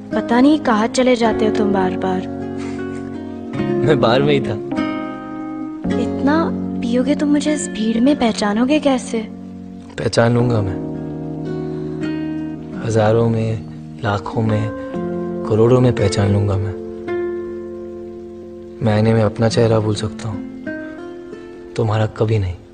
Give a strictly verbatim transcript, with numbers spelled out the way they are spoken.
पता नहीं कहाँ चले जाते हो तुम बार बार। मैं बाहर में ही था। इतना पियोगे तो मुझे इस भीड़ में पहचानोगे कैसे? पहचान लूंगा मैं, हजारों में, लाखों में, करोड़ों में पहचान लूंगा मैं। मैं आईने में अपना चेहरा भूल सकता हूँ, तुम्हारा कभी नहीं।